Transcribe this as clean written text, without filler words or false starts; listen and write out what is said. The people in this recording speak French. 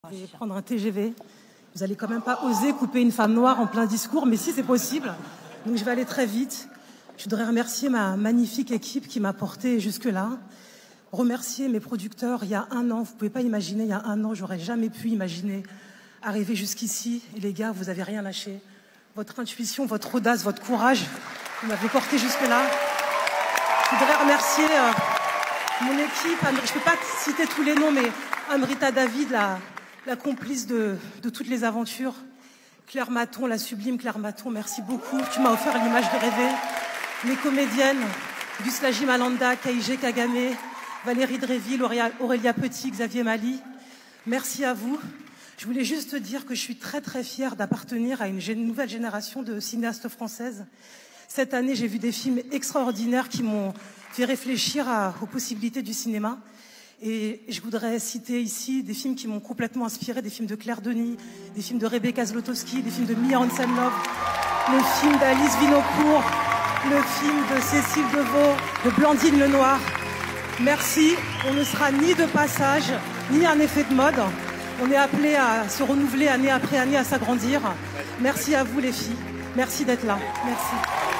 vais prendre un TGV. Vous allez quand même pas oser couper une femme noire en plein discours, mais si c'est possible. Donc je vais aller très vite. Je voudrais remercier ma magnifique équipe qui m'a portée jusque-là. Remercier mes producteurs. Il y a un an, vous pouvez pas imaginer, il y a un an, j'aurais jamais pu imaginer arriver jusqu'ici. Et les gars, vous avez rien lâché. Votre intuition, votre audace, votre courage, vous m'avez porté jusque-là. Je voudrais remercier mon équipe. Je ne peux pas citer tous les noms, mais Amrita David, la complice de toutes les aventures. Claire Maton, la sublime Claire Maton, merci beaucoup. Tu m'as offert l'image de rêver. Mes comédiennes, Guslaji Malanda, Kaïgé Kagame, Valérie Dréville, Aurélia Petit, Xavier Mali. Merci à vous. Je voulais juste dire que je suis très très fière d'appartenir à une nouvelle génération de cinéastes françaises. Cette année, j'ai vu des films extraordinaires qui m'ont fait réfléchir aux possibilités du cinéma. Et je voudrais citer ici des films qui m'ont complètement inspiré, des films de Claire Denis, des films de Rebecca Zlotowski, des films de Mia Hansen-Love, le film d'Alice Vinocourt, le film de Cécile Devaux, de Blandine Lenoir. Merci, on ne sera ni de passage, ni un effet de mode. On est appelé à se renouveler année après année, à s'agrandir. Merci à vous les filles, merci d'être là. Merci.